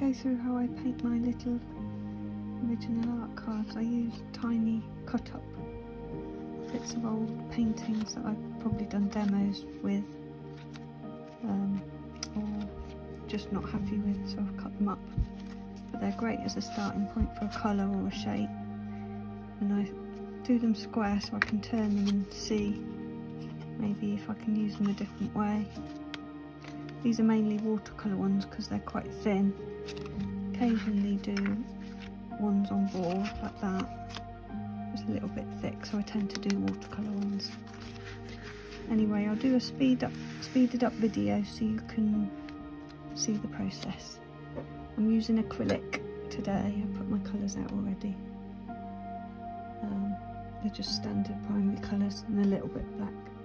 go through how I paint my little original art cards. I use tiny cut up bits of old paintings that I've probably done demos with, or just not happy with, so I've cut them up. But they're great as a starting point for a colour or a shape, and I do them square so I can turn them and see maybe if I can use them a different way. These are mainly watercolour ones because they're quite thin. Occasionally do ones on board like that. It's a little bit thick, so I tend to do watercolour ones. Anyway, I'll do a speeded up video so you can see the process. I'm using acrylic today. I put my colours out already. They're just standard primary colours and a little bit black.